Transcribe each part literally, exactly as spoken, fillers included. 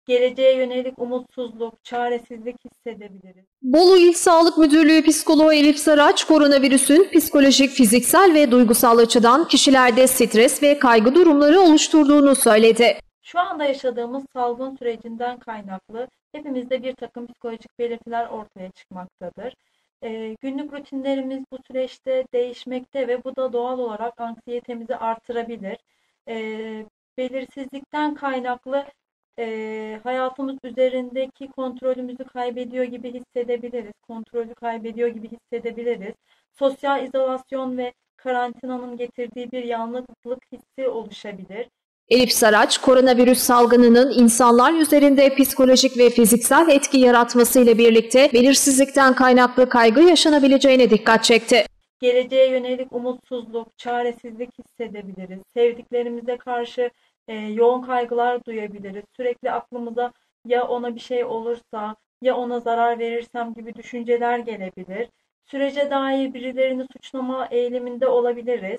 Geleceğe yönelik umutsuzluk, çaresizlik hissedebiliriz. Bolu İl Sağlık Müdürlüğü Psikoloğu Elif Saraç, koronavirüsün psikolojik, fiziksel ve duygusal açıdan kişilerde stres ve kaygı durumları oluşturduğunu söyledi. Şu anda yaşadığımız salgın sürecinden kaynaklı hepimizde bir takım psikolojik belirtiler ortaya çıkmaktadır. Ee, günlük rutinlerimiz bu süreçte değişmekte ve bu da doğal olarak anksiyetemizi artırabilir. Ee, Belirsizlikten kaynaklı e, hayatımız üzerindeki kontrolümüzü kaybediyor gibi hissedebiliriz. Kontrolü kaybediyor gibi hissedebiliriz. Sosyal izolasyon ve karantinanın getirdiği bir yalnızlık hissi oluşabilir. Elif Saraç, koronavirüs salgınının insanlar üzerinde psikolojik ve fiziksel etki yaratmasıyla birlikte belirsizlikten kaynaklı kaygı yaşanabileceğine dikkat çekti. Geleceğe yönelik umutsuzluk, çaresizlik hissedebiliriz. Sevdiklerimize karşı e, yoğun kaygılar duyabiliriz. Sürekli aklımıza ya ona bir şey olursa, ya ona zarar verirsem gibi düşünceler gelebilir. Sürece dair birilerini suçlama eğiliminde olabiliriz.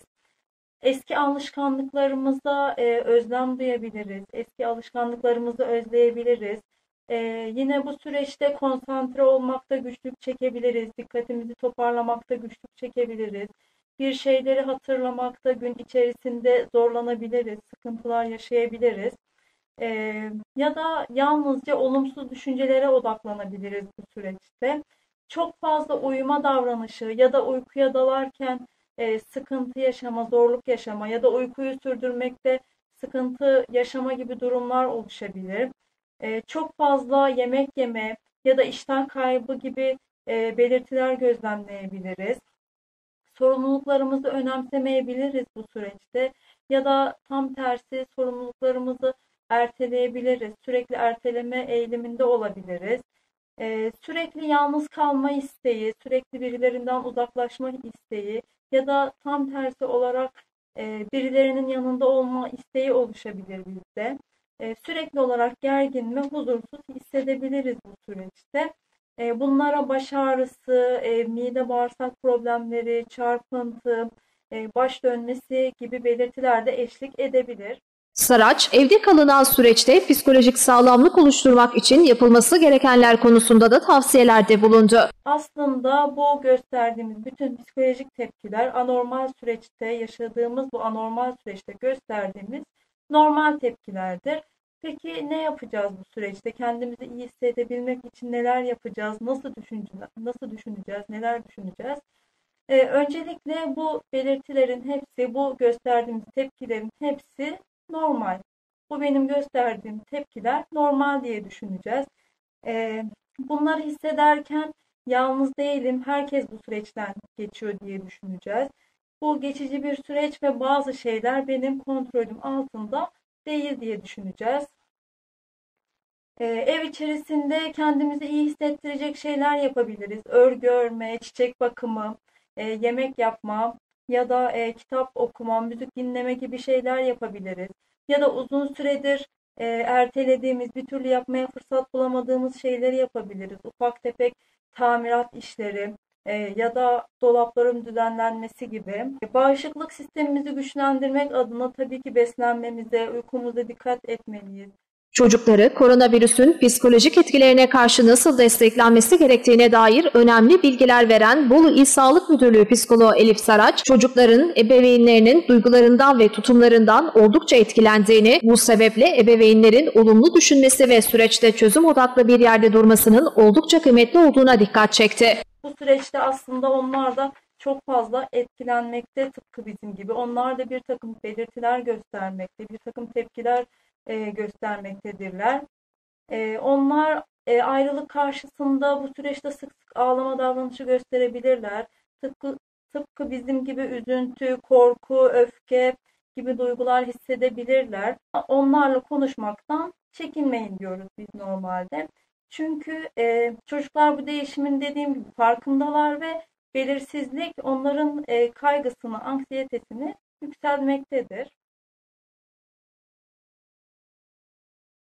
Eski alışkanlıklarımıza e, özlem duyabiliriz. Eski alışkanlıklarımızı özleyebiliriz. E, Yine bu süreçte konsantre olmakta güçlük çekebiliriz. Dikkatimizi toparlamakta güçlük çekebiliriz. Bir şeyleri hatırlamakta gün içerisinde zorlanabiliriz. Sıkıntılar yaşayabiliriz. E, Ya da yalnızca olumsuz düşüncelere odaklanabiliriz bu süreçte. Çok fazla uyuma davranışı ya da uykuya dalarken e, sıkıntı yaşama, zorluk yaşama ya da uykuyu sürdürmekte sıkıntı yaşama gibi durumlar oluşabilir. E, çok fazla yemek yeme ya da iştah kaybı gibi e, belirtiler gözlemleyebiliriz. Sorumluluklarımızı önemsemeyebiliriz bu süreçte ya da tam tersi sorumluluklarımızı erteleyebiliriz. Sürekli erteleme eğiliminde olabiliriz. Ee, sürekli yalnız kalma isteği, sürekli birilerinden uzaklaşma isteği ya da tam tersi olarak e, birilerinin yanında olma isteği oluşabilir bizde. E, sürekli olarak gergin ve huzursuz hissedebiliriz bu süreçte. E, bunlara baş ağrısı, e, mide bağırsak problemleri, çarpıntı, e, baş dönmesi gibi belirtiler de eşlik edebilir. Saraç, evde kalınan süreçte psikolojik sağlamlık oluşturmak için yapılması gerekenler konusunda da tavsiyelerde bulundu. Aslında bu gösterdiğimiz bütün psikolojik tepkiler anormal süreçte yaşadığımız bu anormal süreçte gösterdiğimiz normal tepkilerdir. Peki ne yapacağız bu süreçte? Kendimizi iyi hissedebilmek için neler yapacağız? Nasıl düşüneceğiz? Nasıl düşüneceğiz? Neler düşüneceğiz? Ee, öncelikle bu belirtilerin hepsi, bu gösterdiğimiz tepkilerin hepsi normal. Bu benim gösterdiğim tepkiler normal diye düşüneceğiz. Ee, Bunları hissederken yalnız değilim, herkes bu süreçten geçiyor diye düşüneceğiz. Bu geçici bir süreç ve bazı şeyler benim kontrolüm altında değil diye düşüneceğiz. Ee, ev içerisinde kendimizi iyi hissettirecek şeyler yapabiliriz. Örgü örme, çiçek bakımı, e, yemek yapma ya da e, kitap okuma, müzik dinleme gibi şeyler yapabiliriz. Ya da uzun süredir e, ertelediğimiz, bir türlü yapmaya fırsat bulamadığımız şeyleri yapabiliriz. Ufak tefek tamirat işleri e, ya da dolapların düzenlenmesi gibi. E, Bağışıklık sistemimizi güçlendirmek adına tabii ki beslenmemize, uykumuza dikkat etmeliyiz. Çocukları koronavirüsün psikolojik etkilerine karşı nasıl desteklenmesi gerektiğine dair önemli bilgiler veren Bolu İl Sağlık Müdürlüğü Psikoloğu Elif Saraç, çocukların ebeveynlerinin duygularından ve tutumlarından oldukça etkilendiğini, bu sebeple ebeveynlerin olumlu düşünmesi ve süreçte çözüm odaklı bir yerde durmasının oldukça kıymetli olduğuna dikkat çekti. Bu süreçte aslında onlar da çok fazla etkilenmekte tıpkı bizim gibi. Onlar da bir takım belirtiler göstermekte, bir takım tepkiler e, göstermektedirler. E, onlar e, ayrılık karşısında bu süreçte sık sık ağlama davranışı gösterebilirler. Tıpkı, tıpkı bizim gibi üzüntü, korku, öfke gibi duygular hissedebilirler. Onlarla konuşmaktan çekinmeyin diyoruz biz normalde. Çünkü e, çocuklar bu değişimin dediğim gibi farkındalar ve belirsizlik onların e, kaygısını, anksiyetesini yükseltmektedir.